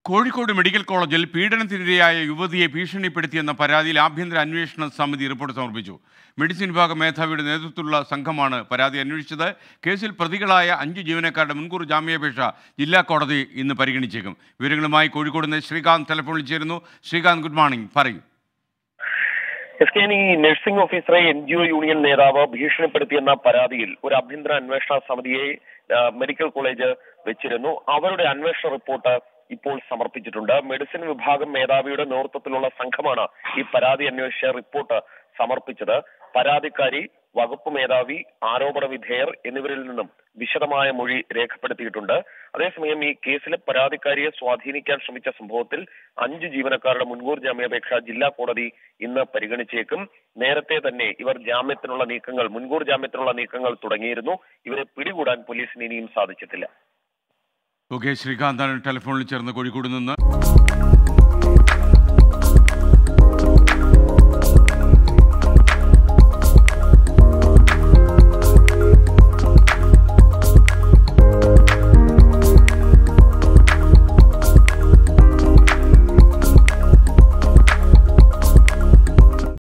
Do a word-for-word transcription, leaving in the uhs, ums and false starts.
Kozhikode medical കോളേജിൽ പീഡനത്തിനിരയായ യുവതിയെ ഭീഷണിപ്പെടുത്തിയെന്ന പരാതിയിൽ ആഭ്യന്തര അന്വേഷണ സമിതി റിപ്പോർട്ട് സമർപ്പിച്ചു. മെഡിസിൻ വിഭാഗം മേധാവിയുടെ നേതൃത്വത്തിലുള്ള സംഘമാണ് പരാതി അന്വേഷിച്ചത്. കേസിൽ പ്രതികളായ അഞ്ച് ജീവനക്കാരുടെ മുൻകൂർ ജാമ്യാപേക്ഷ ജില്ലാ കോടതി ഇന്ന് പരിഗണിച്ചേക്കും. വിവരങ്ങളുമായി കോഴിക്കോട് നിന്ന് ശ്രീകാന്ത് ടെലിഫോണിൽ ചേരുന്നു. ശ്രീകാന്ത്, ഗുഡ് മോർണിംഗ്, പറയൂ. എസ് കെ ഈ നഴ്സിംഗ് ഓഫീസറെ എൻ ജി ഒ യൂണിയൻ നേതാവ് ഭീഷണിപ്പെടുത്തിയെന്ന പരാതിയിൽ ഒരു ആഭ്യന്തര അന്വേഷണ സമിതിയെ മെഡിക്കൽ കോളേജ് വെച്ചിരുന്നു. അവരുടെ അന്വേഷണ റിപ്പോർട്ട് ഇപ്പോൾ സമർപ്പിച്ചിട്ടുണ്ട്. മെഡിസിൻ വിഭാഗം മേധാവിയുടെ നേതൃത്വത്തിലുള്ള സംഘമാണ് ഈ പരാതി അന്വേഷിച്ച റിപ്പോർട്ട് സമർപ്പിച്ചത്. പരാതിക്കാരി, വകുപ്പ് മേധാവി, ആരോപണ വിധേയർ എന്നിവരിൽ നിന്നും വിശദമായ മൊഴി രേഖപ്പെടുത്തിയിട്ടുണ്ട്. അതേസമയം ഈ കേസിലെ പരാതിക്കാരിയെ സ്വാധീനിക്കാൻ ശ്രമിച്ച സംഭവത്തിൽ അഞ്ച് ജീവനക്കാരുടെ മുൻകൂർ ജാമ്യാപേക്ഷ ജില്ലാ കോടതി ഇന്ന് പരിഗണിച്ചേക്കും. നേരത്തെ തന്നെ ഇവർ ജാമ്യത്തിനുള്ള നീക്കങ്ങൾ മുൻകൂർ ജാമ്യത്തിനുള്ള നീക്കങ്ങൾ തുടങ്ങിയിരുന്നു. ഇവരെ പിടികൂടാൻ പോലീസിന് ഇനിയും സാധിച്ചിട്ടില്ല. ഓക്കെ, ശ്രീകാന്താണ് ടെലിഫോണിൽ ചേർന്ന് കോഴിക്കോട് നിന്ന്.